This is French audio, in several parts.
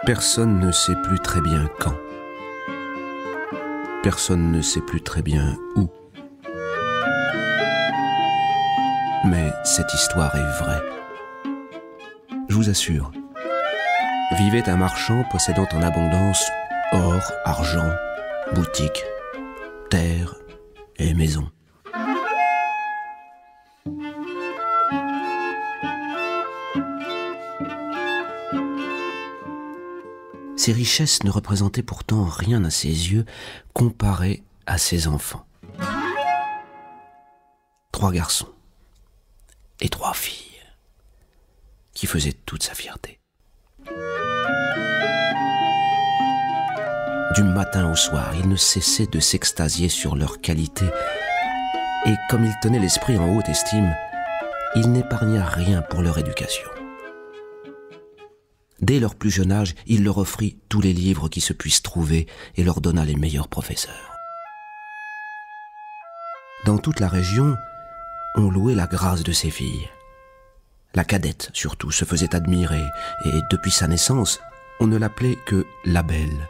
Personne ne sait plus très bien quand. Personne ne sait plus très bien où. Mais cette histoire est vraie. Je vous assure, vivait un marchand possédant en abondance or, argent, boutique, terre et maison. Ces richesses ne représentaient pourtant rien à ses yeux comparées à ses enfants. 3 garçons et 3 filles qui faisaient toute sa fierté. Du matin au soir, il ne cessait de s'extasier sur leur qualité et comme il tenait l'esprit en haute estime, il n'épargna rien pour leur éducation. Dès leur plus jeune âge, il leur offrit tous les livres qui se puissent trouver et leur donna les meilleurs professeurs. Dans toute la région, on louait la grâce de ses filles. La cadette, surtout, se faisait admirer et depuis sa naissance, on ne l'appelait que la belle.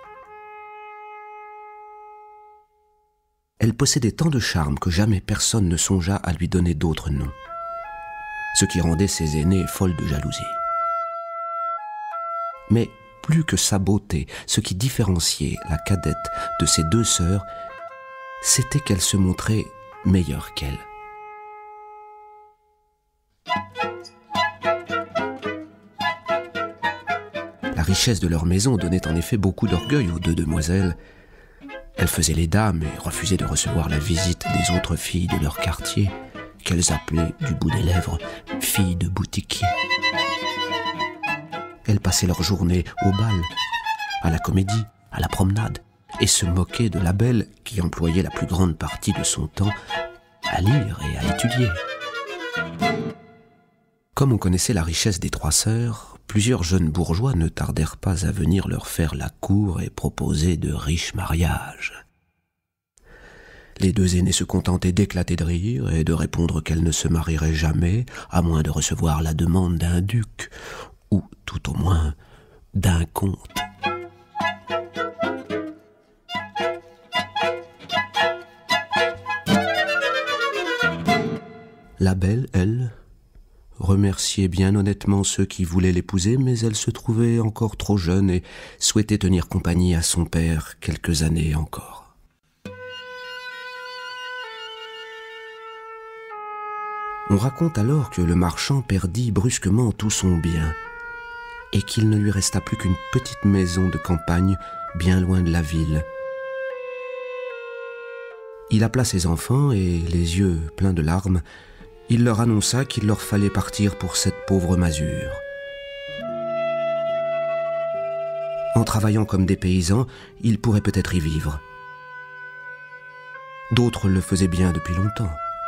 Elle possédait tant de charme que jamais personne ne songea à lui donner d'autre nom, ce qui rendait ses aînés folles de jalousie. Mais plus que sa beauté, ce qui différenciait la cadette de ses 2 sœurs, c'était qu'elle se montrait meilleure qu'elle. La richesse de leur maison donnait en effet beaucoup d'orgueil aux 2 demoiselles. Elles faisaient les dames et refusaient de recevoir la visite des autres filles de leur quartier, qu'elles appelaient du bout des lèvres « filles de boutiquier ». Elles passaient leur journée au bal, à la comédie, à la promenade, et se moquaient de la belle qui employait la plus grande partie de son temps à lire et à étudier. Comme on connaissait la richesse des 3 sœurs, plusieurs jeunes bourgeois ne tardèrent pas à venir leur faire la cour et proposer de riches mariages. Les 2 aînées se contentaient d'éclater de rire et de répondre qu'elles ne se marieraient jamais, à moins de recevoir la demande d'un duc, ou tout au moins d'un comte. La belle, elle, remerciait bien honnêtement ceux qui voulaient l'épouser, mais elle se trouvait encore trop jeune et souhaitait tenir compagnie à son père quelques années encore. On raconte alors que le marchand perdit brusquement tout son bien et qu'il ne lui resta plus qu'une petite maison de campagne bien loin de la ville. Il appela ses enfants et, les yeux pleins de larmes, il leur annonça qu'il leur fallait partir pour cette pauvre masure. En travaillant comme des paysans, ils pourraient peut-être y vivre. D'autres le faisaient bien depuis longtemps.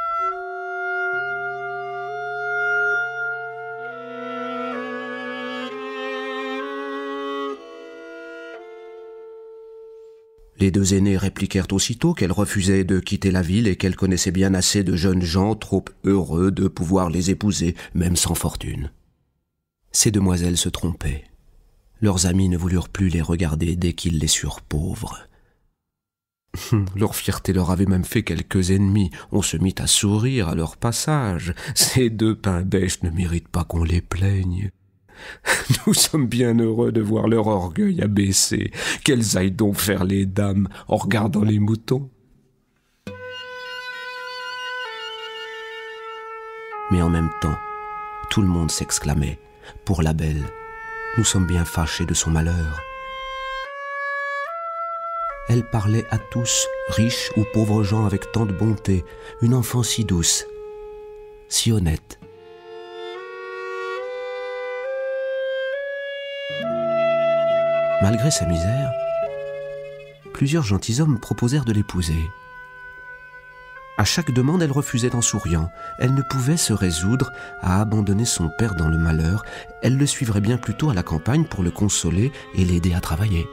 Les 2 aînés répliquèrent aussitôt qu'elles refusaient de quitter la ville et qu'elles connaissaient bien assez de jeunes gens trop heureux de pouvoir les épouser, même sans fortune. Ces demoiselles se trompaient. Leurs amis ne voulurent plus les regarder dès qu'ils les surent pauvres. Leur fierté leur avait même fait quelques ennemis. On se mit à sourire à leur passage. Ces 2 pains-bêches ne méritent pas qu'on les plaigne. Nous sommes bien heureux de voir leur orgueil abaissé. Qu'elles aillent donc faire les dames en regardant les moutons. Mais en même temps, tout le monde s'exclamait « Pour la belle, nous sommes bien fâchés de son malheur. » Elle parlait à tous, riches ou pauvres gens, avec tant de bonté, une enfant si douce, si honnête. Malgré sa misère, plusieurs gentilshommes proposèrent de l'épouser. À chaque demande, elle refusait en souriant. Elle ne pouvait se résoudre à abandonner son père dans le malheur. Elle le suivrait bien plutôt à la campagne pour le consoler et l'aider à travailler.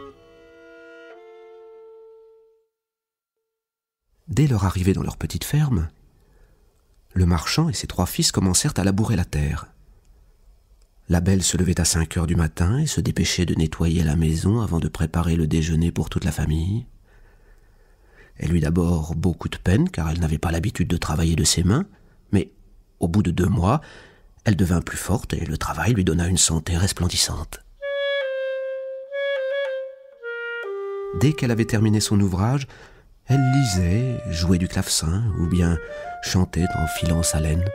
Dès leur arrivée dans leur petite ferme, le marchand et ses 3 fils commencèrent à labourer la terre. La belle se levait à 5 heures du matin et se dépêchait de nettoyer la maison avant de préparer le déjeuner pour toute la famille. Elle eut d'abord beaucoup de peine car elle n'avait pas l'habitude de travailler de ses mains, mais au bout de 2 mois, elle devint plus forte et le travail lui donna une santé resplendissante. Dès qu'elle avait terminé son ouvrage, elle lisait, jouait du clavecin ou bien chantait en filant sa laine.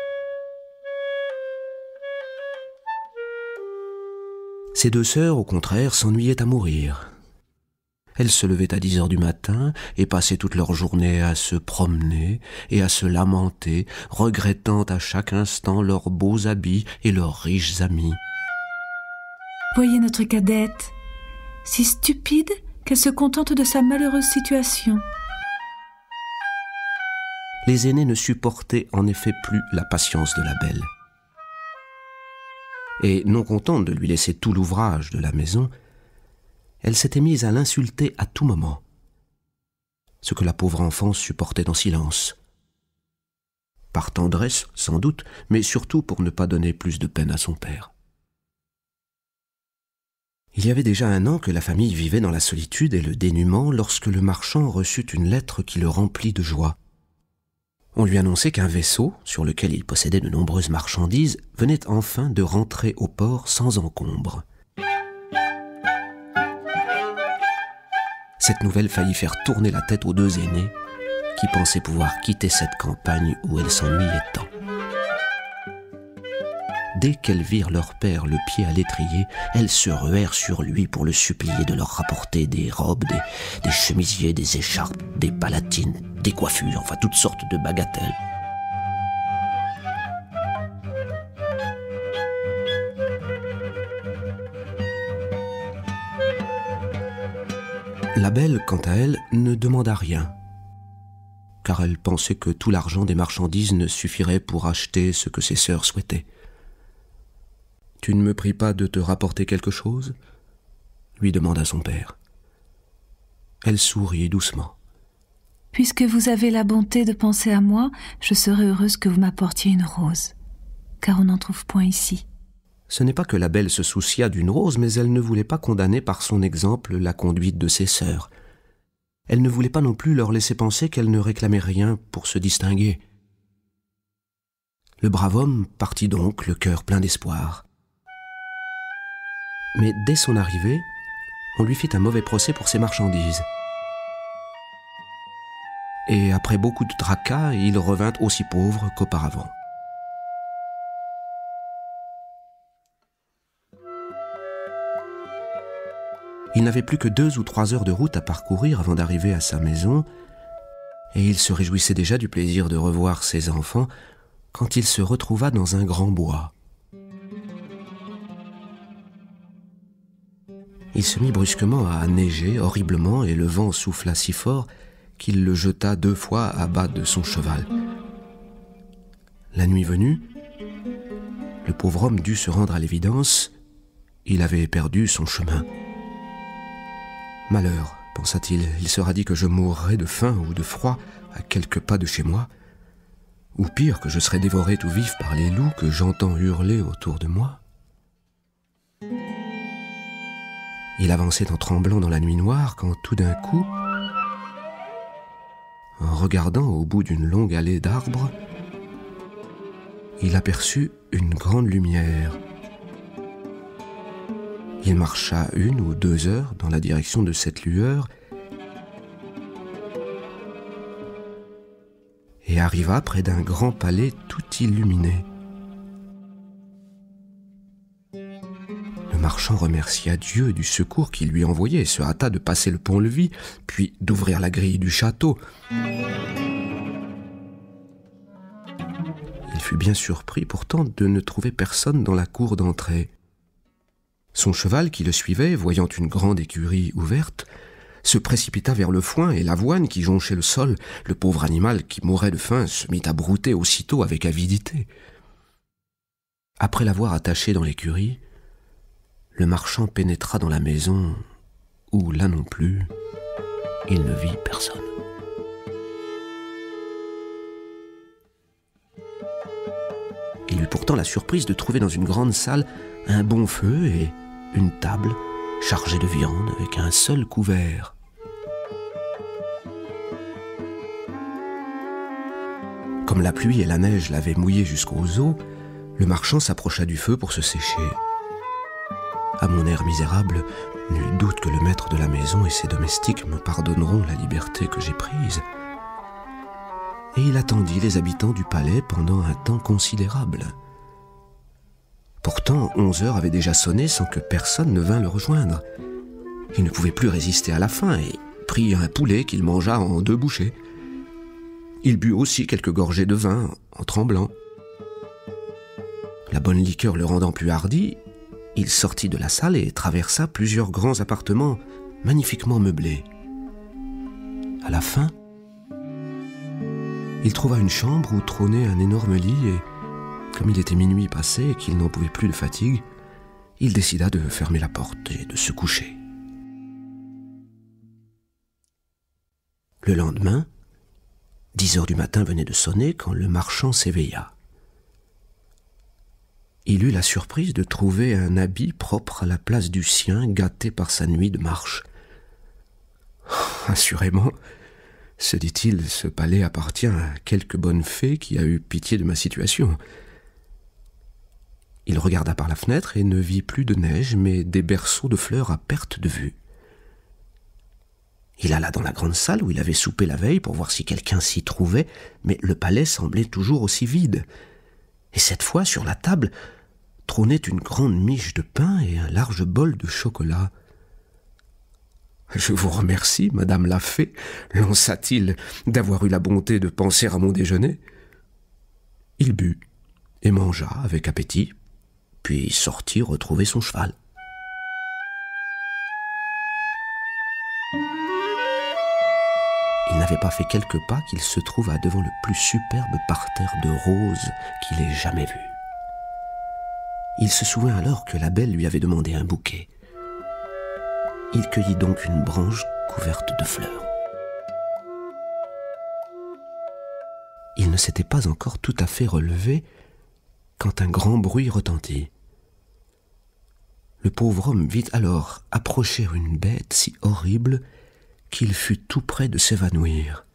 Ses 2 sœurs, au contraire, s'ennuyaient à mourir. Elles se levaient à 10 heures du matin et passaient toute leur journée à se promener et à se lamenter, regrettant à chaque instant leurs beaux habits et leurs riches amis. Voyez notre cadette, si stupide qu'elle se contente de sa malheureuse situation. Les aînés ne supportaient en effet plus la patience de la belle. Et non contente de lui laisser tout l'ouvrage de la maison, elle s'était mise à l'insulter à tout moment, ce que la pauvre enfant supportait en silence. Par tendresse, sans doute, mais surtout pour ne pas donner plus de peine à son père. Il y avait déjà 1 an que la famille vivait dans la solitude et le dénuement lorsque le marchand reçut une lettre qui le remplit de joie. On lui annonçait qu'un vaisseau, sur lequel il possédait de nombreuses marchandises, venait enfin de rentrer au port sans encombre. Cette nouvelle faillit faire tourner la tête aux 2 aînés, qui pensaient pouvoir quitter cette campagne où elles s'ennuyaient tant. Dès qu'elles virent leur père le pied à l'étrier, elles se ruèrent sur lui pour le supplier de leur rapporter des robes, des chemisiers, des écharpes, des palatines, des coiffures, enfin toutes sortes de bagatelles. La belle, quant à elle, ne demanda rien, car elle pensait que tout l'argent des marchandises ne suffirait pour acheter ce que ses sœurs souhaitaient. « Tu ne me pries pas de te rapporter quelque chose ?» lui demanda son père. Elle sourit doucement. « Puisque vous avez la bonté de penser à moi, je serai heureuse que vous m'apportiez une rose, car on n'en trouve point ici. » Ce n'est pas que la belle se souciât d'une rose, mais elle ne voulait pas condamner par son exemple la conduite de ses sœurs. Elle ne voulait pas non plus leur laisser penser qu'elle ne réclamait rien pour se distinguer. Le brave homme partit donc, le cœur plein d'espoir. Mais dès son arrivée, on lui fit un mauvais procès pour ses marchandises. Et après beaucoup de tracas, il revint aussi pauvre qu'auparavant. Il n'avait plus que 2 ou 3 heures de route à parcourir avant d'arriver à sa maison, et il se réjouissait déjà du plaisir de revoir ses enfants quand il se retrouva dans un grand bois. Il se mit brusquement à neiger horriblement et le vent souffla si fort qu'il le jeta 2 fois à bas de son cheval. La nuit venue, le pauvre homme dut se rendre à l'évidence, il avait perdu son chemin. Malheur, pensa-t-il, il sera dit que je mourrai de faim ou de froid à quelques pas de chez moi, ou pire que je serai dévoré tout vif par les loups que j'entends hurler autour de moi. Il avançait en tremblant dans la nuit noire quand tout d'un coup, en regardant au bout d'une longue allée d'arbres, il aperçut une grande lumière. Il marcha 1 ou 2 heures dans la direction de cette lueur et arriva près d'un grand palais tout illuminé. Le marchand remercia Dieu du secours qu'il lui envoyait et se hâta de passer le pont-levis, puis d'ouvrir la grille du château. Il fut bien surpris pourtant de ne trouver personne dans la cour d'entrée. Son cheval qui le suivait, voyant une grande écurie ouverte, se précipita vers le foin et l'avoine qui jonchait le sol. Le pauvre animal qui mourait de faim se mit à brouter aussitôt avec avidité. Après l'avoir attaché dans l'écurie, le marchand pénétra dans la maison où, là non plus, il ne vit personne. Il eut pourtant la surprise de trouver dans une grande salle un bon feu et une table chargée de viande avec un seul couvert. Comme la pluie et la neige l'avaient mouillé jusqu'aux os, le marchand s'approcha du feu pour se sécher. À mon air misérable, nul doute que le maître de la maison et ses domestiques me pardonneront la liberté que j'ai prise. Et il attendit les habitants du palais pendant un temps considérable. Pourtant, 11 heures avaient déjà sonné sans que personne ne vînt le rejoindre. Il ne pouvait plus résister à la faim et prit un poulet qu'il mangea en 2 bouchées. Il but aussi quelques gorgées de vin en tremblant. La bonne liqueur le rendant plus hardi, il sortit de la salle et traversa plusieurs grands appartements magnifiquement meublés. À la fin, il trouva une chambre où trônait un énorme lit et, comme il était minuit passé et qu'il n'en pouvait plus de fatigue, il décida de fermer la porte et de se coucher. Le lendemain, 10 heures du matin venaient de sonner quand le marchand s'éveilla. Il eut la surprise de trouver un habit propre à la place du sien, gâté par sa nuit de marche. « Assurément, se dit-il, ce palais appartient à quelque bonne fée qui a eu pitié de ma situation. » Il regarda par la fenêtre et ne vit plus de neige, mais des berceaux de fleurs à perte de vue. Il alla dans la grande salle où il avait soupé la veille pour voir si quelqu'un s'y trouvait, mais le palais semblait toujours aussi vide. Et cette fois, sur la table, trônait une grande miche de pain et un large bol de chocolat. « Je vous remercie, madame la fée, lança-t-il, d'avoir eu la bonté de penser à mon déjeuner. » Il but et mangea avec appétit, puis sortit retrouver son cheval. Il n'avait pas fait quelques pas qu'il se trouva devant le plus superbe parterre de roses qu'il ait jamais vu. Il se souvint alors que la belle lui avait demandé un bouquet. Il cueillit donc une branche couverte de fleurs. Il ne s'était pas encore tout à fait relevé quand un grand bruit retentit. Le pauvre homme vit alors approcher une bête si horrible qu'il fut tout près de s'évanouir.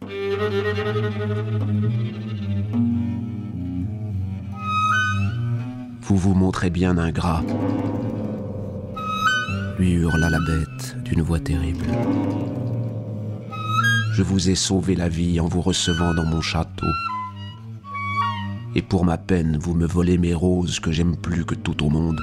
« Vous vous montrez bien ingrat, » lui hurla la bête d'une voix terrible. « Je vous ai sauvé la vie en vous recevant dans mon château. Et pour ma peine, vous me volez mes roses que j'aime plus que tout au monde.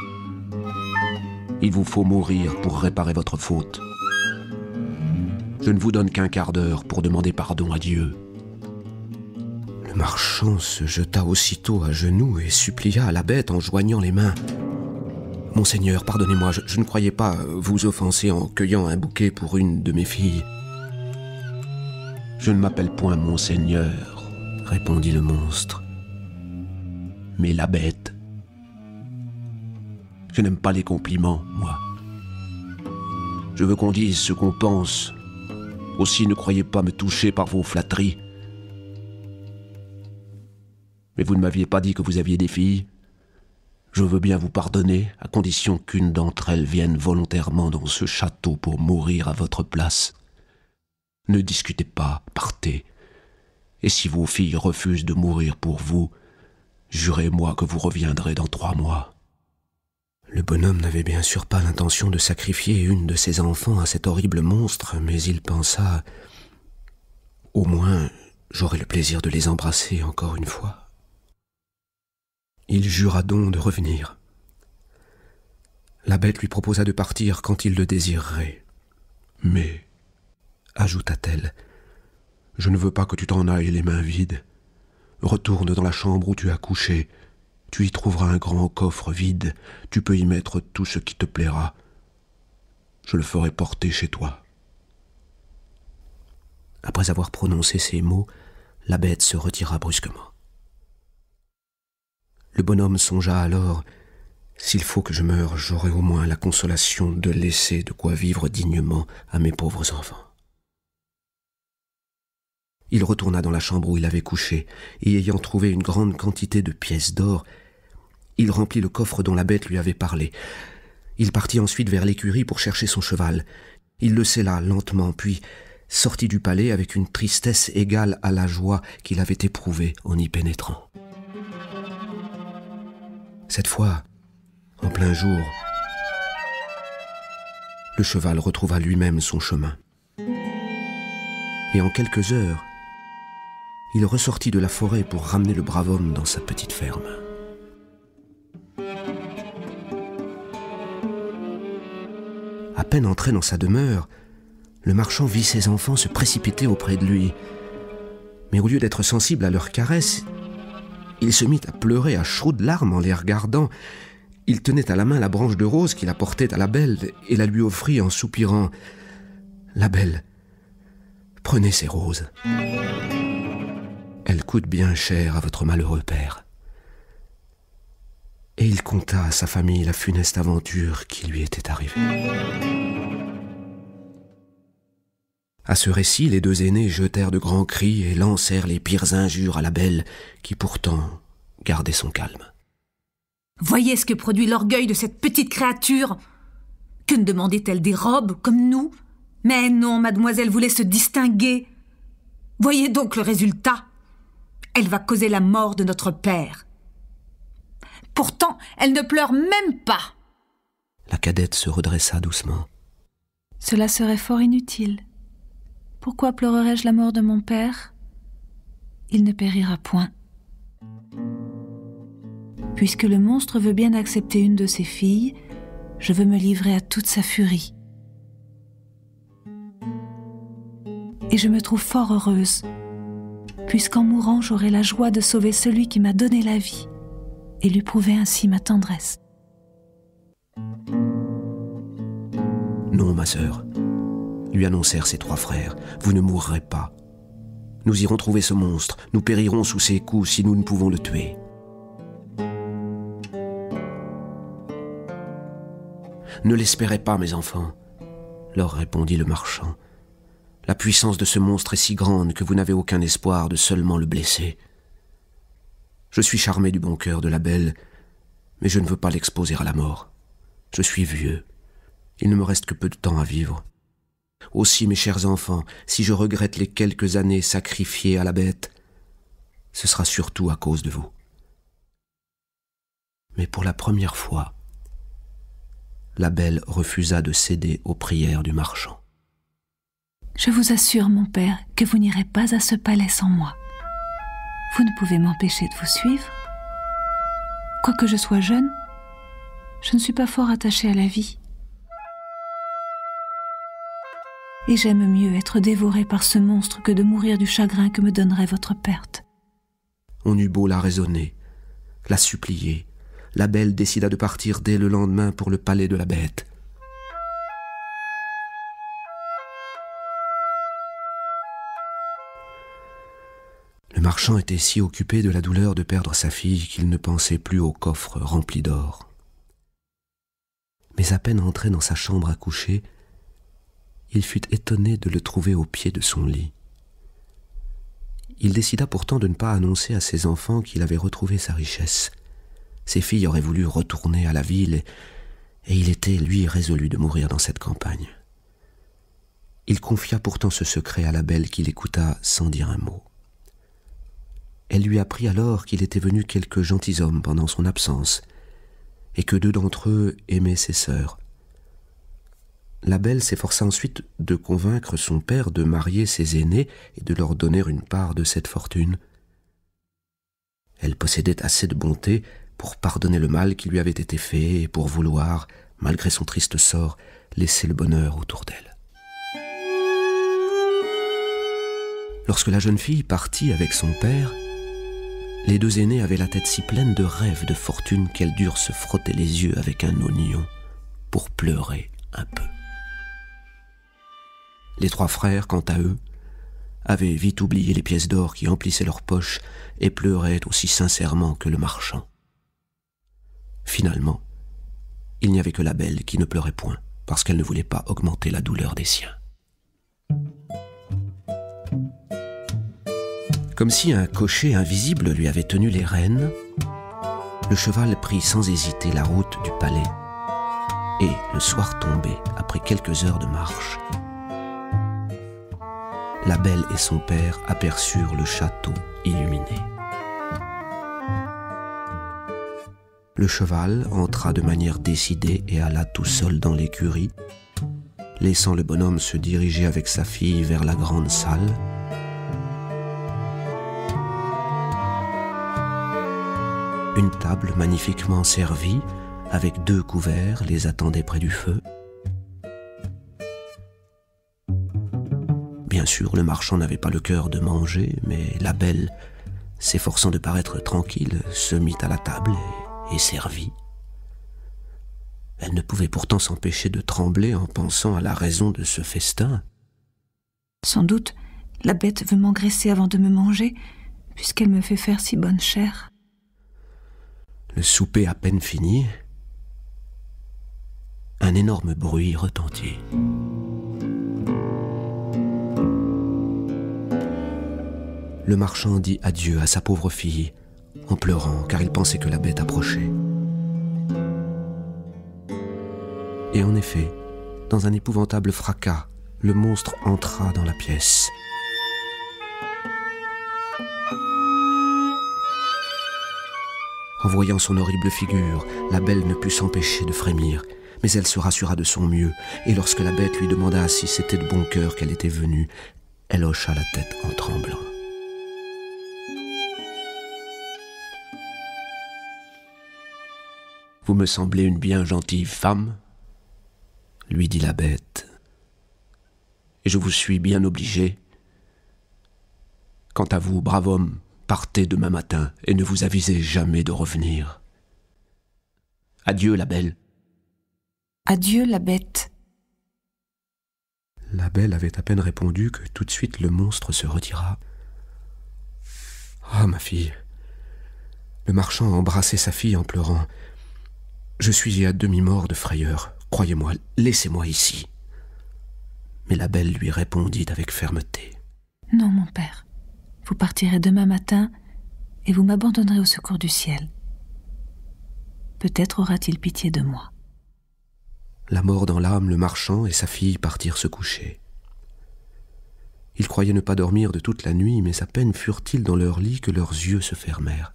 Il vous faut mourir pour réparer votre faute. Je ne vous donne qu'un quart d'heure pour demander pardon à Dieu. » Le marchand se jeta aussitôt à genoux et supplia à la bête en joignant les mains. « Monseigneur, pardonnez-moi, je ne croyais pas vous offenser en cueillant un bouquet pour une de mes filles. »« Je ne m'appelle point Monseigneur, » répondit le monstre, « mais la bête. Je n'aime pas les compliments, moi. Je veux qu'on dise ce qu'on pense. Aussi ne croyez pas me toucher par vos flatteries. Mais vous ne m'aviez pas dit que vous aviez des filles. Je veux bien vous pardonner, à condition qu'une d'entre elles vienne volontairement dans ce château pour mourir à votre place. Ne discutez pas, partez. Et si vos filles refusent de mourir pour vous, jurez-moi que vous reviendrez dans 3 mois. » Le bonhomme n'avait bien sûr pas l'intention de sacrifier une de ses enfants à cet horrible monstre, mais il pensa « Au moins, j'aurai le plaisir de les embrasser encore une fois. » Il jura donc de revenir. La bête lui proposa de partir quand il le désirerait. « Mais, ajouta-t-elle, je ne veux pas que tu t'en ailles les mains vides. Retourne dans la chambre où tu as couché. Tu y trouveras un grand coffre vide. Tu peux y mettre tout ce qui te plaira. Je le ferai porter chez toi. » Après avoir prononcé ces mots, la bête se retira brusquement. Le bonhomme songea alors « S'il faut que je meure, j'aurai au moins la consolation de laisser de quoi vivre dignement à mes pauvres enfants. » Il retourna dans la chambre où il avait couché, et ayant trouvé une grande quantité de pièces d'or, il remplit le coffre dont la bête lui avait parlé. Il partit ensuite vers l'écurie pour chercher son cheval. Il le sella lentement, puis sortit du palais avec une tristesse égale à la joie qu'il avait éprouvée en y pénétrant. Cette fois, en plein jour, le cheval retrouva lui-même son chemin. Et en quelques heures, il ressortit de la forêt pour ramener le brave homme dans sa petite ferme. À peine entré dans sa demeure, le marchand vit ses enfants se précipiter auprès de lui. Mais au lieu d'être sensible à leurs caresses, il se mit à pleurer à chaudes larmes en les regardant. Il tenait à la main la branche de rose qu'il apportait à la belle et la lui offrit en soupirant. « La belle, prenez ces roses. Elles coûtent bien cher à votre malheureux père. » Et il conta à sa famille la funeste aventure qui lui était arrivée. À ce récit, les deux aînés jetèrent de grands cris et lancèrent les pires injures à la belle, qui pourtant gardait son calme. « Voyez ce que produit l'orgueil de cette petite créature. Que ne demandait-elle des robes, comme nous? Mais non, mademoiselle voulait se distinguer. Voyez donc le résultat. Elle va causer la mort de notre père. Pourtant, elle ne pleure même pas. » La cadette se redressa doucement. « Cela serait fort inutile. Pourquoi pleurerais-je la mort de mon père? Il ne périra point. Puisque le monstre veut bien accepter une de ses filles, je veux me livrer à toute sa furie. Et je me trouve fort heureuse, puisqu'en mourant, j'aurai la joie de sauver celui qui m'a donné la vie et lui prouver ainsi ma tendresse. » Non, ma sœur, lui annoncèrent ses trois frères, vous ne mourrez pas. Nous irons trouver ce monstre, nous périrons sous ses coups si nous ne pouvons le tuer. Ne l'espérez pas, mes enfants, leur répondit le marchand. La puissance de ce monstre est si grande que vous n'avez aucun espoir de seulement le blesser. Je suis charmé du bon cœur de la belle, mais je ne veux pas l'exposer à la mort. Je suis vieux. Il ne me reste que peu de temps à vivre. Aussi, mes chers enfants, si je regrette les quelques années sacrifiées à la bête, ce sera surtout à cause de vous. Mais pour la première fois, la belle refusa de céder aux prières du marchand. « Je vous assure, mon père, que vous n'irez pas à ce palais sans moi. Vous ne pouvez m'empêcher de vous suivre. Quoique je sois jeune, je ne suis pas fort attachée à la vie. Et j'aime mieux être dévorée par ce monstre que de mourir du chagrin que me donnerait votre perte. » On eut beau la raisonner, la supplier, la belle décida de partir dès le lendemain pour le palais de la bête. Le marchand était si occupé de la douleur de perdre sa fille qu'il ne pensait plus au coffre rempli d'or. Mais à peine entré dans sa chambre à coucher, il fut étonné de le trouver au pied de son lit. Il décida pourtant de ne pas annoncer à ses enfants qu'il avait retrouvé sa richesse. Ses filles auraient voulu retourner à la ville, et il était, lui, résolu de mourir dans cette campagne. Il confia pourtant ce secret à la belle qui l'écouta sans dire un mot. Elle lui apprit alors qu'il était venu quelques gentilshommes pendant son absence, et que 2 d'entre eux aimaient ses sœurs. La belle s'efforça ensuite de convaincre son père de marier ses aînés et de leur donner une part de cette fortune. Elle possédait assez de bonté pour pardonner le mal qui lui avait été fait et pour vouloir, malgré son triste sort, laisser le bonheur autour d'elle. Lorsque la jeune fille partit avec son père, les 2 aînés avaient la tête si pleine de rêves de fortune qu'elles durent se frotter les yeux avec un oignon pour pleurer un peu. Les 3 frères, quant à eux, avaient vite oublié les pièces d'or qui emplissaient leurs poches et pleuraient aussi sincèrement que le marchand. Finalement, il n'y avait que la belle qui ne pleurait point, parce qu'elle ne voulait pas augmenter la douleur des siens. Comme si un cocher invisible lui avait tenu les rênes, le cheval prit sans hésiter la route du palais. Et, le soir tombé, après quelques heures de marche, la belle et son père aperçurent le château illuminé. Le cheval entra de manière décidée et alla tout seul dans l'écurie, laissant le bonhomme se diriger avec sa fille vers la grande salle. Une table magnifiquement servie, avec 2 couverts, les attendait près du feu. Bien sûr, le marchand n'avait pas le cœur de manger, mais la belle, s'efforçant de paraître tranquille, se mit à la table et servit. Elle ne pouvait pourtant s'empêcher de trembler en pensant à la raison de ce festin. Sans doute, la bête veut m'engraisser avant de me manger, puisqu'elle me fait faire si bonne chère. Le souper à peine fini, un énorme bruit retentit. Le marchand dit adieu à sa pauvre fille, en pleurant, car il pensait que la bête approchait. Et en effet, dans un épouvantable fracas, le monstre entra dans la pièce. En voyant son horrible figure, la belle ne put s'empêcher de frémir, mais elle se rassura de son mieux, et lorsque la bête lui demanda si c'était de bon cœur qu'elle était venue, elle hocha la tête en tremblant. « Vous me semblez une bien gentille femme, » lui dit la bête, « et je vous suis bien obligé. Quant à vous, brave homme, partez demain matin et ne vous avisez jamais de revenir. Adieu, la belle. » Adieu, la bête. La belle avait à peine répondu que tout de suite le monstre se retira. « Ah, ma fille !» Le marchand embrassait sa fille en pleurant. « Je suis à demi-mort de frayeur. Croyez-moi, laissez-moi ici. » Mais la belle lui répondit avec fermeté. « Non, mon père. Vous partirez demain matin et vous m'abandonnerez au secours du ciel. Peut-être aura-t-il pitié de moi. » La mort dans l'âme, le marchand et sa fille partirent se coucher. Ils croyaient ne pas dormir de toute la nuit, mais à peine furent-ils dans leur lit que leurs yeux se fermèrent.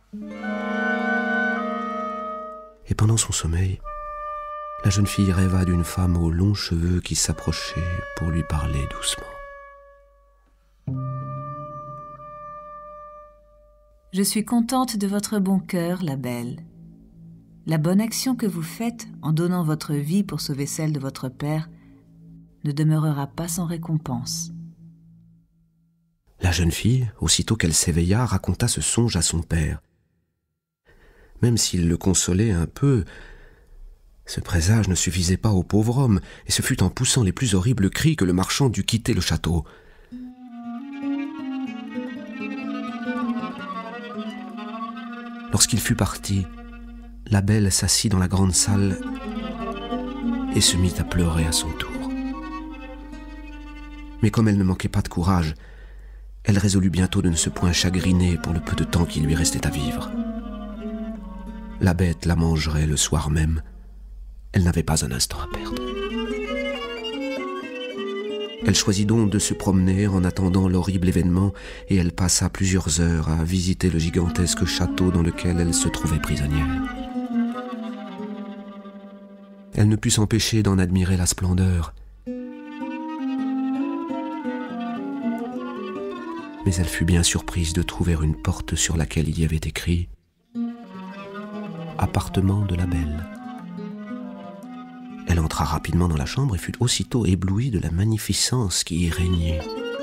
Et pendant son sommeil, la jeune fille rêva d'une femme aux longs cheveux qui s'approchait pour lui parler doucement. « Je suis contente de votre bon cœur, la belle. La bonne action que vous faites en donnant votre vie pour sauver celle de votre père ne demeurera pas sans récompense. » La jeune fille, aussitôt qu'elle s'éveilla, raconta ce songe à son père. Même s'il le consolait un peu, ce présage ne suffisait pas au pauvre homme, et ce fut en poussant les plus horribles cris que le marchand dut quitter le château. Lorsqu'il fut parti, la belle s'assit dans la grande salle et se mit à pleurer à son tour. Mais comme elle ne manquait pas de courage, elle résolut bientôt de ne se point chagriner pour le peu de temps qui lui restait à vivre. La bête la mangerait le soir même. Elle n'avait pas un instant à perdre. Elle choisit donc de se promener en attendant l'horrible événement, et elle passa plusieurs heures à visiter le gigantesque château dans lequel elle se trouvait prisonnière. Elle ne put s'empêcher d'en admirer la splendeur. Mais elle fut bien surprise de trouver une porte sur laquelle il y avait écrit « Appartement de la belle ». Elle entra rapidement dans la chambre et fut aussitôt éblouie de la magnificence qui y régnait.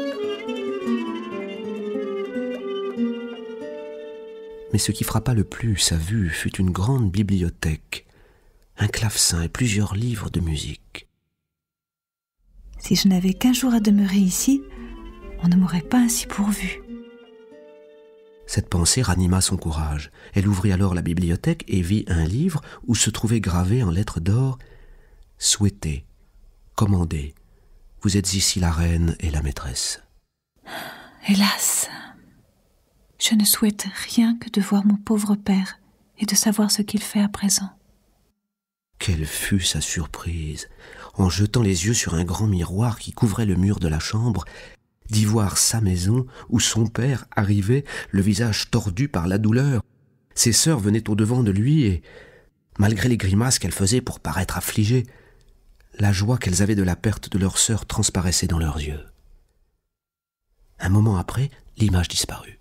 Mais ce qui frappa le plus sa vue fut une grande bibliothèque, un clavecin et plusieurs livres de musique. « Si je n'avais qu'un jour à demeurer ici, on ne m'aurait pas ainsi pourvu. » Cette pensée ranima son courage. Elle ouvrit alors la bibliothèque et vit un livre où se trouvait gravé en lettres d'or « Souhaitez, commandez, vous êtes ici la reine et la maîtresse. » Hélas, Je ne souhaite rien que de voir mon pauvre père et de savoir ce qu'il fait à présent. Quelle fut sa surprise, en jetant les yeux sur un grand miroir qui couvrait le mur de la chambre, d'y voir sa maison où son père arrivait, le visage tordu par la douleur. Ses sœurs venaient au-devant de lui et, malgré les grimaces qu'elles faisaient pour paraître affligées, la joie qu'elles avaient de la perte de leur sœur transparaissait dans leurs yeux. Un moment après, l'image disparut.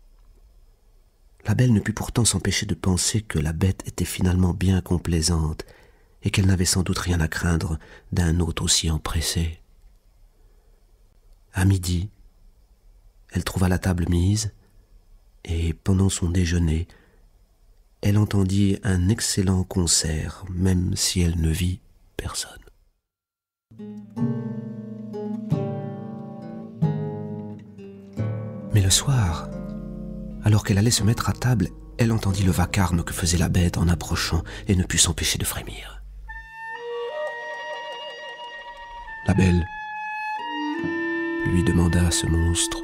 La belle ne put pourtant s'empêcher de penser que la bête était finalement bien complaisante et qu'elle n'avait sans doute rien à craindre d'un hôte aussi empressé. À midi, elle trouva la table mise et, pendant son déjeuner, elle entendit un excellent concert, même si elle ne vit personne. Mais le soir, alors qu'elle allait se mettre à table, elle entendit le vacarme que faisait la bête en approchant et ne put s'empêcher de frémir. La belle lui demanda ce monstre.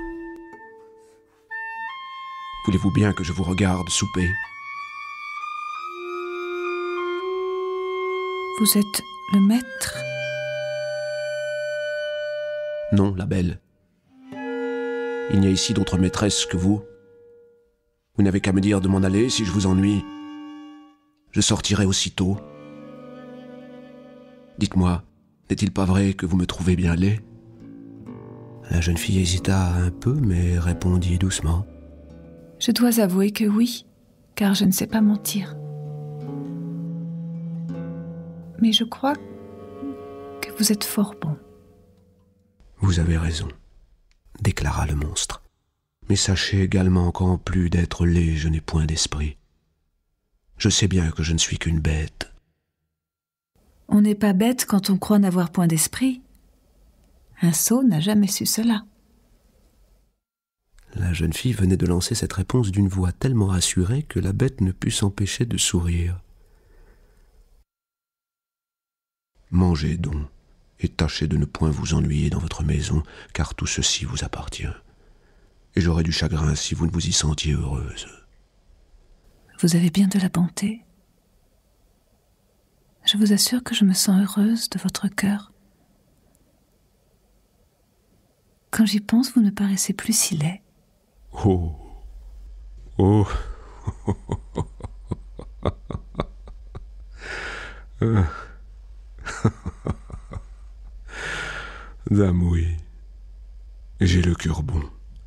« Voulez-vous bien que je vous regarde souper ?» Vous êtes le maître? Non, la belle. Il n'y a ici d'autre maîtresse que vous. Vous n'avez qu'à me dire de m'en aller si je vous ennuie. Je sortirai aussitôt. Dites-moi, n'est-il pas vrai que vous me trouvez bien laid ? La jeune fille hésita un peu, mais répondit doucement. Je dois avouer que oui, car je ne sais pas mentir. Mais je crois que vous êtes fort bon. Vous avez raison, déclara le monstre. Mais sachez également qu'en plus d'être laid, je n'ai point d'esprit. Je sais bien que je ne suis qu'une bête. On n'est pas bête quand on croit n'avoir point d'esprit. Un sot n'a jamais su cela. La jeune fille venait de lancer cette réponse d'une voix tellement assurée que la bête ne put s'empêcher de sourire. Mangez donc, et tâchez de ne point vous ennuyer dans votre maison, car tout ceci vous appartient. Et j'aurais du chagrin si vous ne vous y sentiez heureuse. Vous avez bien de la bonté. Je vous assure que je me sens heureuse de votre cœur. Quand j'y pense, vous ne paraissez plus si laid. Oh, oh, dame, oui, j'ai le cœur bon.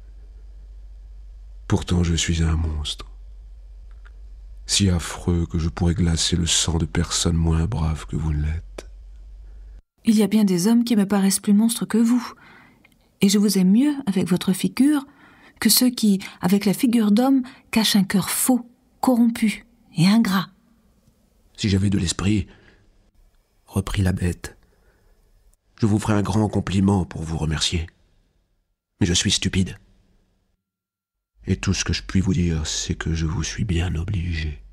Pourtant je suis un monstre, si affreux que je pourrais glacer le sang de personnes moins braves que vous ne l'êtes. Il y a bien des hommes qui me paraissent plus monstres que vous, et je vous aime mieux avec votre figure que ceux qui, avec la figure d'homme, cachent un cœur faux, corrompu et ingrat. Si j'avais de l'esprit, reprit la bête, je vous ferai un grand compliment pour vous remercier. Mais je suis stupide. Et tout ce que je puis vous dire, c'est que je vous suis bien obligé.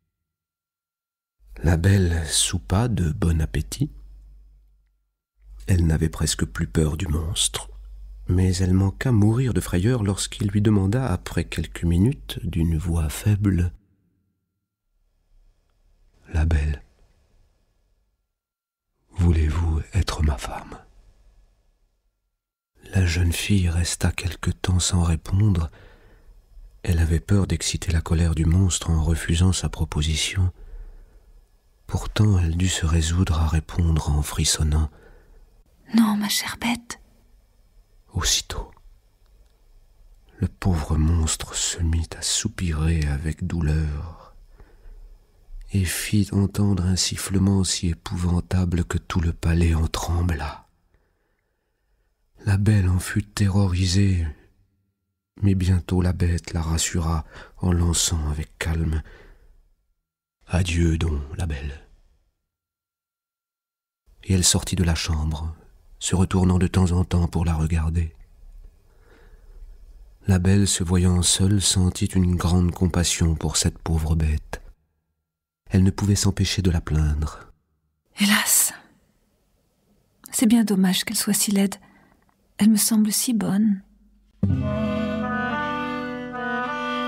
La belle soupa de bon appétit. Elle n'avait presque plus peur du monstre, mais elle manqua mourir de frayeur lorsqu'il lui demanda, après quelques minutes, d'une voix faible, « La belle, voulez-vous être ma femme ?» La jeune fille resta quelque temps sans répondre. Elle avait peur d'exciter la colère du monstre en refusant sa proposition. Pourtant, elle dut se résoudre à répondre en frissonnant. « Non, ma chère bête. » Aussitôt, le pauvre monstre se mit à soupirer avec douleur et fit entendre un sifflement si épouvantable que tout le palais en trembla. La belle en fut terrorisée, mais bientôt la bête la rassura en lançant avec calme « Adieu donc, la belle !» Et elle sortit de la chambre, se retournant de temps en temps pour la regarder. La belle, se voyant seule, sentit une grande compassion pour cette pauvre bête. Elle ne pouvait s'empêcher de la plaindre. Hélas, c'est bien dommage qu'elle soit si laide. Elle me semble si bonne.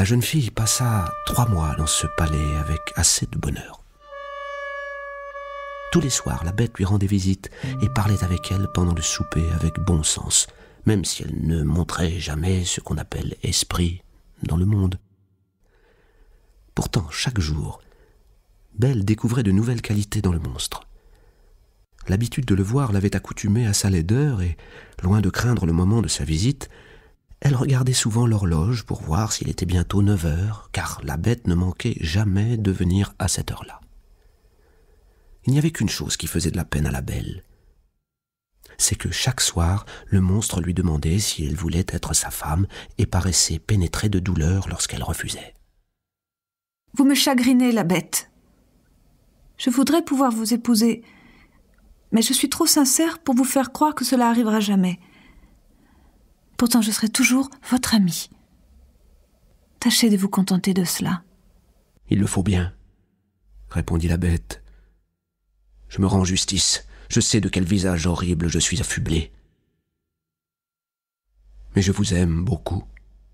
La jeune fille passa 3 mois dans ce palais avec assez de bonheur. Tous les soirs, la bête lui rendait visite et parlait avec elle pendant le souper avec bon sens, même si elle ne montrait jamais ce qu'on appelle esprit dans le monde. Pourtant, chaque jour, Belle découvrait de nouvelles qualités dans le monstre. L'habitude de le voir l'avait accoutumée à sa laideur et, loin de craindre le moment de sa visite, elle regardait souvent l'horloge pour voir s'il était bientôt 9 heures, car la bête ne manquait jamais de venir à cette heure-là. Il n'y avait qu'une chose qui faisait de la peine à la Belle. C'est que chaque soir, le monstre lui demandait si elle voulait être sa femme et paraissait pénétré de douleur lorsqu'elle refusait. « Vous me chagrinez, la bête. Je voudrais pouvoir vous épouser, mais je suis trop sincère pour vous faire croire que cela arrivera jamais. Pourtant, je serai toujours votre amie. Tâchez de vous contenter de cela. »« Il le faut bien, » répondit la bête. « Je me rends justice. Je sais de quel visage horrible je suis affublé. Mais je vous aime beaucoup.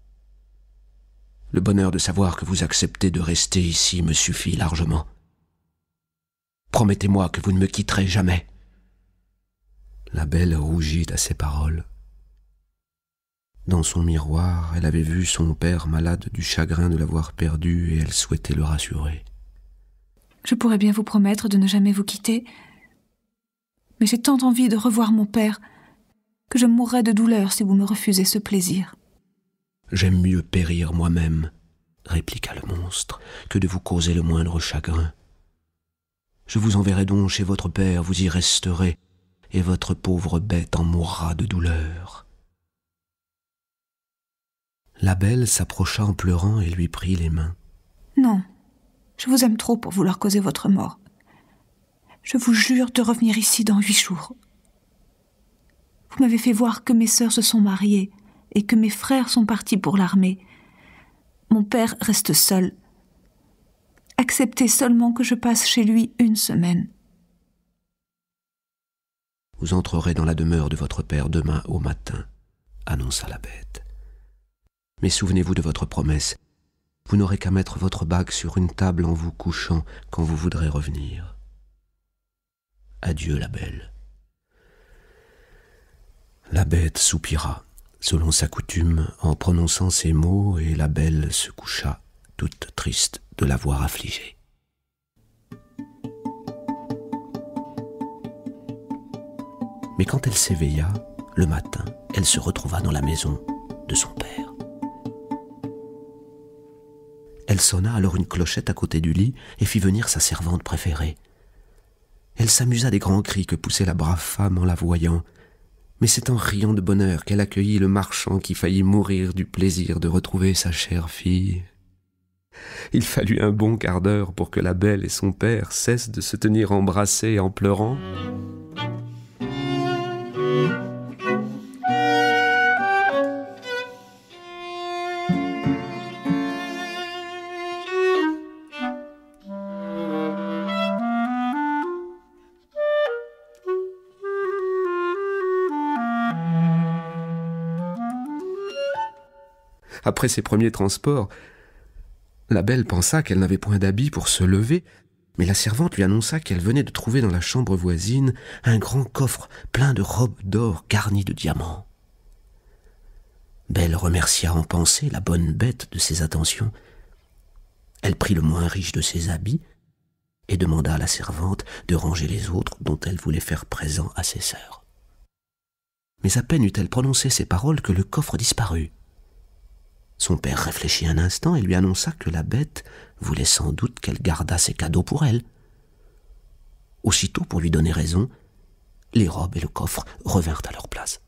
Le bonheur de savoir que vous acceptez de rester ici me suffit largement. Promettez-moi que vous ne me quitterez jamais. » La Belle rougit à ces paroles. Dans son miroir, elle avait vu son père malade du chagrin de l'avoir perdu et elle souhaitait le rassurer. « Je pourrais bien vous promettre de ne jamais vous quitter, mais j'ai tant envie de revoir mon père que je mourrais de douleur si vous me refusez ce plaisir. »« J'aime mieux périr moi-même, » répliqua le monstre, « que de vous causer le moindre chagrin. Je vous enverrai donc chez votre père, vous y resterez, et votre pauvre bête en mourra de douleur. » La Belle s'approcha en pleurant et lui prit les mains. « Non, je vous aime trop pour vouloir causer votre mort. Je vous jure de revenir ici dans 8 jours. Vous m'avez fait voir que mes sœurs se sont mariées et que mes frères sont partis pour l'armée. Mon père reste seul. Acceptez seulement que je passe chez lui 1 semaine. » « Vous entrerez dans la demeure de votre père demain au matin, » annonça la bête. « Mais souvenez-vous de votre promesse. Vous n'aurez qu'à mettre votre bague sur une table en vous couchant quand vous voudrez revenir. Adieu, la Belle. » La bête soupira, selon sa coutume, en prononçant ces mots, et la Belle se coucha, toute triste de la voir affligée. Mais quand elle s'éveilla, le matin, elle se retrouva dans la maison de son père. Elle sonna alors une clochette à côté du lit et fit venir sa servante préférée. Elle s'amusa des grands cris que poussait la brave femme en la voyant, mais c'est en riant de bonheur qu'elle accueillit le marchand qui faillit mourir du plaisir de retrouver sa chère fille. Il fallut un bon quart d'heure pour que la Belle et son père cessent de se tenir embrassés en pleurant. Après ses premiers transports, la Belle pensa qu'elle n'avait point d'habit pour se lever, mais la servante lui annonça qu'elle venait de trouver dans la chambre voisine un grand coffre plein de robes d'or garnies de diamants. Belle remercia en pensée la bonne bête de ses attentions. Elle prit le moins riche de ses habits et demanda à la servante de ranger les autres dont elle voulait faire présent à ses sœurs. Mais à peine eut-elle prononcé ces paroles que le coffre disparut. Son père réfléchit un instant et lui annonça que la bête voulait sans doute qu'elle gardât ses cadeaux pour elle. Aussitôt, pour lui donner raison, les robes et le coffre revinrent à leur place.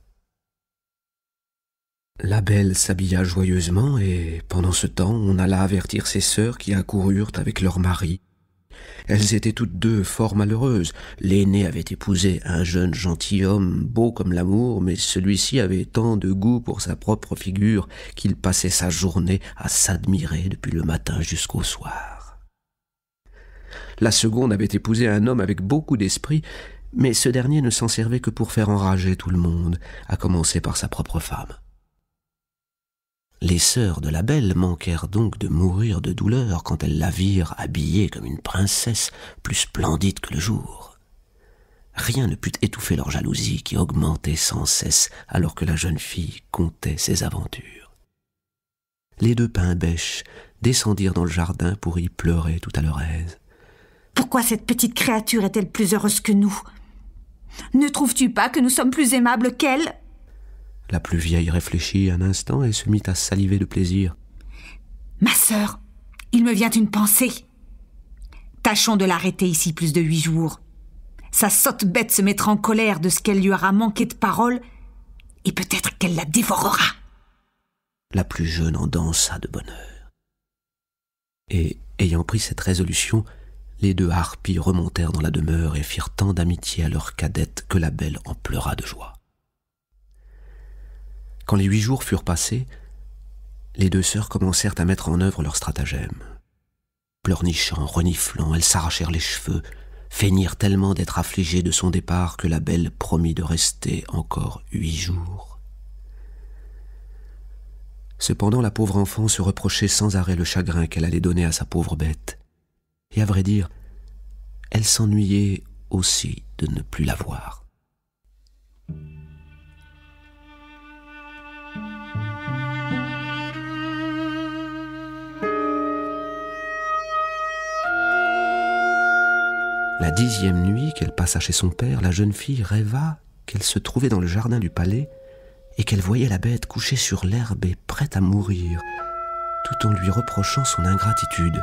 La Belle s'habilla joyeusement et, pendant ce temps, on alla avertir ses sœurs qui accoururent avec leurs maris. Elles étaient toutes deux fort malheureuses. L'aînée avait épousé un jeune gentilhomme beau comme l'amour, mais celui-ci avait tant de goût pour sa propre figure qu'il passait sa journée à s'admirer depuis le matin jusqu'au soir. La seconde avait épousé un homme avec beaucoup d'esprit, mais ce dernier ne s'en servait que pour faire enrager tout le monde, à commencer par sa propre femme. Les sœurs de la belle manquèrent donc de mourir de douleur quand elles la virent habillée comme une princesse, plus splendide que le jour. Rien ne put étouffer leur jalousie qui augmentait sans cesse alors que la jeune fille contait ses aventures. Les deux pains-bêches descendirent dans le jardin pour y pleurer tout à leur aise. « Pourquoi cette petite créature est-elle plus heureuse que nous ? Ne trouves-tu pas que nous sommes plus aimables qu'elle ?» La plus vieille réfléchit un instant et se mit à saliver de plaisir. « Ma sœur, il me vient une pensée. Tâchons de l'arrêter ici plus de 8 jours. Sa sotte bête se mettra en colère de ce qu'elle lui aura manqué de parole, et peut-être qu'elle la dévorera. » La plus jeune en dansa de bonheur. Et, ayant pris cette résolution, les deux harpies remontèrent dans la demeure et firent tant d'amitié à leur cadette que la belle en pleura de joie. Quand les 8 jours furent passés, les deux sœurs commencèrent à mettre en œuvre leur stratagème. Pleurnichant, reniflant, elles s'arrachèrent les cheveux, feignirent tellement d'être affligées de son départ que la belle promit de rester encore 8 jours. Cependant, la pauvre enfant se reprochait sans arrêt le chagrin qu'elle allait donner à sa pauvre bête. Et à vrai dire, elle s'ennuyait aussi de ne plus la voir. La 10e nuit qu'elle passa chez son père, la jeune fille rêva qu'elle se trouvait dans le jardin du palais et qu'elle voyait la bête couchée sur l'herbe et prête à mourir, tout en lui reprochant son ingratitude.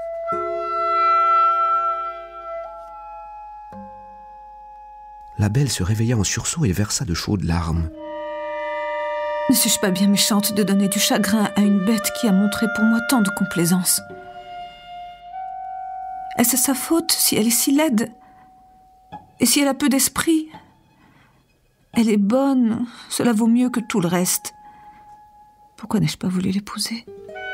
La belle se réveilla en sursaut et versa de chaudes larmes. « Ne suis-je pas bien méchante de donner du chagrin à une bête qui a montré pour moi tant de complaisance ? Est-ce sa faute si elle est si laide? Et si elle a peu d'esprit? Elle est bonne, cela vaut mieux que tout le reste. Pourquoi n'ai-je pas voulu l'épouser?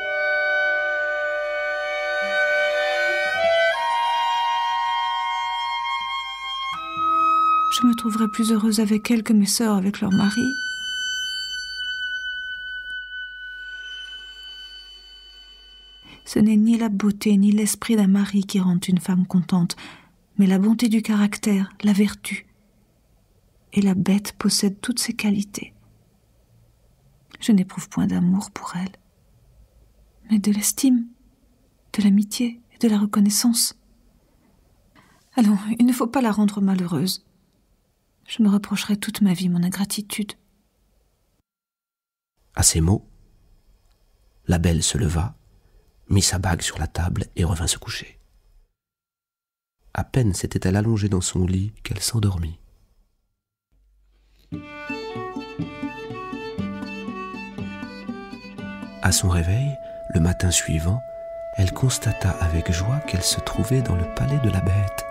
Je me trouverais plus heureuse avec elle que mes sœurs avec leur mari. Ce n'est ni la beauté ni l'esprit d'un mari qui rendent une femme contente, mais la bonté du caractère, la vertu. Et la bête possède toutes ces qualités. Je n'éprouve point d'amour pour elle, mais de l'estime, de l'amitié et de la reconnaissance. Allons, il ne faut pas la rendre malheureuse. Je me reprocherai toute ma vie mon ingratitude. » À ces mots, la belle se leva, mit sa bague sur la table et revint se coucher. À peine s'était-elle allongée dans son lit qu'elle s'endormit. À son réveil, le matin suivant, elle constata avec joie qu'elle se trouvait dans le palais de la bête.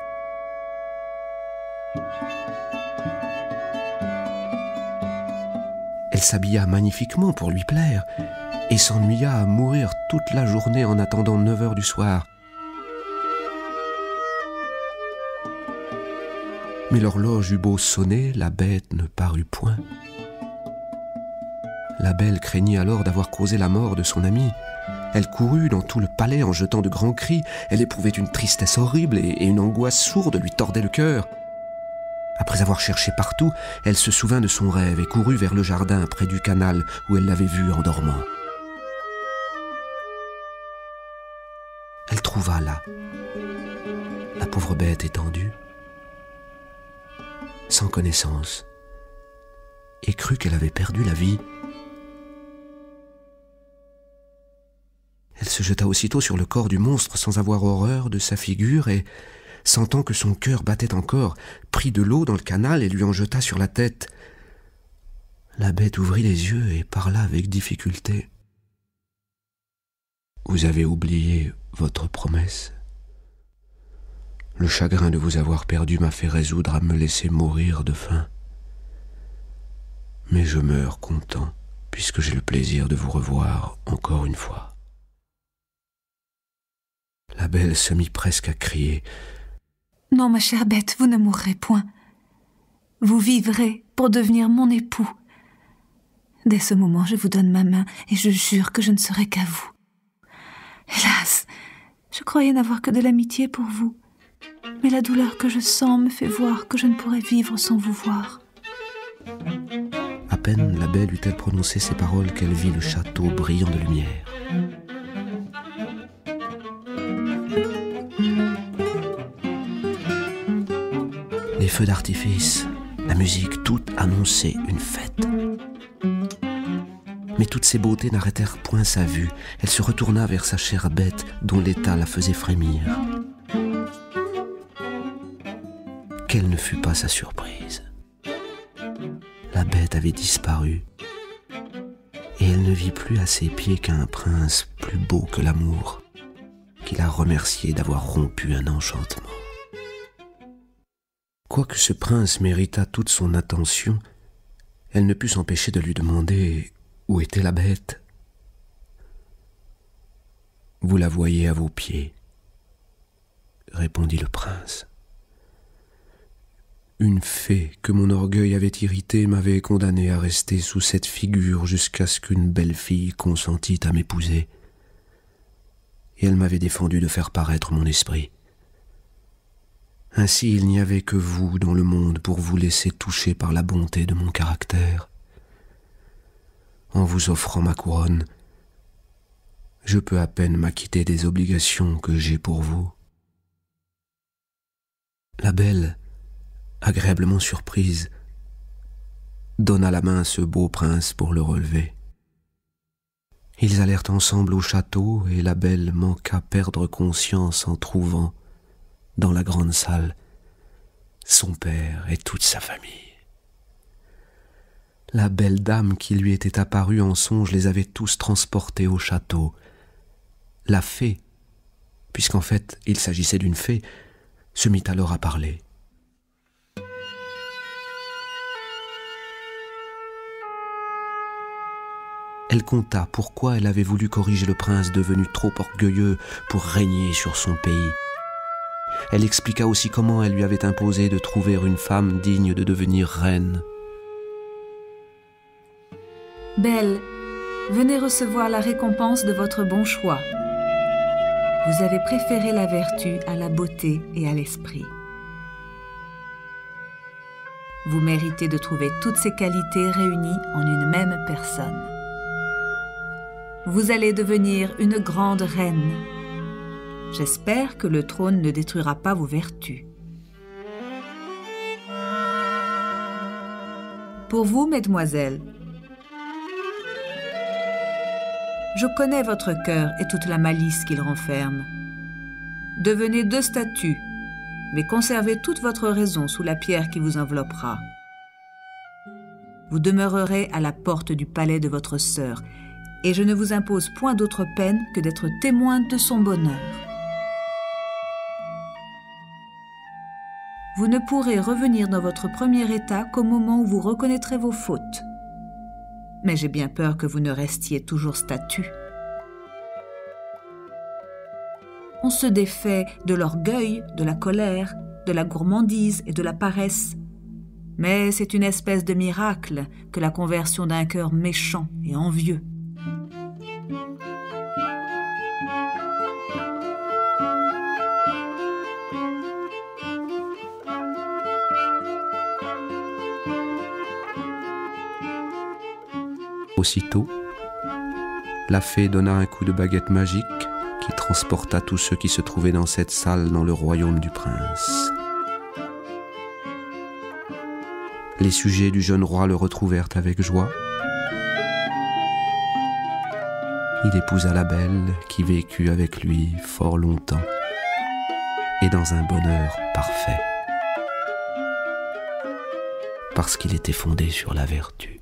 Elle s'habilla magnifiquement pour lui plaire et s'ennuya à mourir toute la journée en attendant 9 heures du soir. Mais l'horloge eut beau sonner, la bête ne parut point. La belle craignit alors d'avoir causé la mort de son amie. Elle courut dans tout le palais en jetant de grands cris. Elle éprouvait une tristesse horrible et une angoisse sourde lui tordait le cœur. Après avoir cherché partout, elle se souvint de son rêve et courut vers le jardin près du canal où elle l'avait vue en dormant. Elle trouva là la pauvre bête étendue, sans connaissance, et crut qu'elle avait perdu la vie. Elle se jeta aussitôt sur le corps du monstre sans avoir horreur de sa figure et, sentant que son cœur battait encore, prit de l'eau dans le canal et lui en jeta sur la tête. La bête ouvrit les yeux et parla avec difficulté. « Vous avez oublié votre promesse. Le chagrin de vous avoir perdu m'a fait résoudre à me laisser mourir de faim. Mais je meurs content, puisque j'ai le plaisir de vous revoir encore une fois. » La belle se mit presque à crier. « Non, ma chère bête, vous ne mourrez point. Vous vivrez pour devenir mon époux. Dès ce moment, je vous donne ma main et je jure que je ne serai qu'à vous. Hélas, je croyais n'avoir que de l'amitié pour vous, mais la douleur que je sens me fait voir que je ne pourrais vivre sans vous voir. À peine la belle eut-elle prononcé ces paroles qu'elle vit le château brillant de lumière. Les feux d'artifice, la musique, tout annonçait une fête. Mais toutes ces beautés n'arrêtèrent point sa vue. Elle se retourna vers sa chère bête dont l'état la faisait frémir. Quelle ne fut pas sa surprise. La bête avait disparu et elle ne vit plus à ses pieds qu'un prince plus beau que l'amour qui la remerciait d'avoir rompu un enchantement. Quoique ce prince méritât toute son attention, elle ne put s'empêcher de lui demander où était la bête. « Vous la voyez à vos pieds, » répondit le prince. Une fée que mon orgueil avait irritée m'avait condamné à rester sous cette figure jusqu'à ce qu'une belle fille consentît à m'épouser. Et elle m'avait défendu de faire paraître mon esprit. Ainsi il n'y avait que vous dans le monde pour vous laisser toucher par la bonté de mon caractère. En vous offrant ma couronne, je peux à peine m'acquitter des obligations que j'ai pour vous. La belle, agréablement surprise, donna la main à ce beau prince pour le relever. Ils allèrent ensemble au château et la belle manqua perdre conscience en trouvant, dans la grande salle, son père et toute sa famille. La belle dame qui lui était apparue en songe les avait tous transportés au château. La fée, puisqu'en fait il s'agissait d'une fée, se mit alors à parler. Elle conta pourquoi elle avait voulu corriger le prince devenu trop orgueilleux pour régner sur son pays. Elle expliqua aussi comment elle lui avait imposé de trouver une femme digne de devenir reine. Belle, venez recevoir la récompense de votre bon choix. Vous avez préféré la vertu à la beauté et à l'esprit. Vous méritez de trouver toutes ces qualités réunies en une même personne. Vous allez devenir une grande reine. J'espère que le trône ne détruira pas vos vertus. Pour vous, mesdemoiselles, je connais votre cœur et toute la malice qu'il renferme. Devenez 2 statues, mais conservez toute votre raison sous la pierre qui vous enveloppera. Vous demeurerez à la porte du palais de votre sœur, et je ne vous impose point d'autre peine que d'être témoin de son bonheur. Vous ne pourrez revenir dans votre premier état qu'au moment où vous reconnaîtrez vos fautes. Mais j'ai bien peur que vous ne restiez toujours statue. On se défait de l'orgueil, de la colère, de la gourmandise et de la paresse. Mais c'est une espèce de miracle que la conversion d'un cœur méchant et envieux. Aussitôt, la fée donna un coup de baguette magique qui transporta tous ceux qui se trouvaient dans cette salle dans le royaume du prince. Les sujets du jeune roi le retrouvèrent avec joie. Il épousa la belle qui vécut avec lui fort longtemps et dans un bonheur parfait, parce qu'il était fondé sur la vertu.